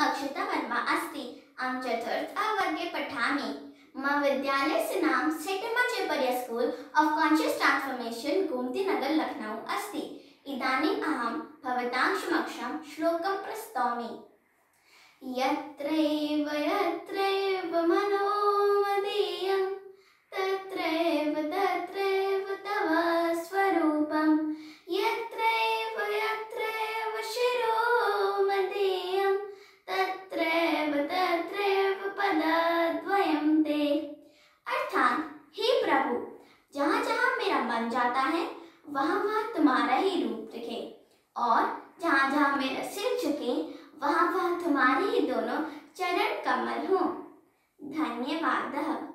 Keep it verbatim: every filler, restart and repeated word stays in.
अक्षता वर्मा अस्ति। अहं चतुर्थ अवर्गे पठामि। मम विद्यालयस्य नाम saint Emma school of conscious transformation Gomti Nagar Lucknow अस्ति। इदानीम् अहं भवतां समक्षं श्लोकं प्रस्तौमि। यत्रैव यत्रैव मनो मदीयं तत्रैव तत्रैव तव स्वरूपं। यत्रैव यत्रैव शिरो मदीयं तत्रैव तत्रैव पदद्वयं ते। अर्थात, हे प्रभु, जहाँ जहाँ मेरा मन जाता है वहाँ वहाँ तुम्हारा ही रूप दिखे, और जहाँ जहाँ मेरा सिर झुके वहाँ वहाँ तुम्हारे ही दोनों चरण कमल हों। धन्यवाद।